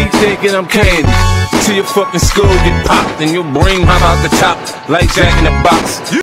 keep thinking I'm candy, till your fucking skull get popped and your brain hop out the top like Jack in the Box.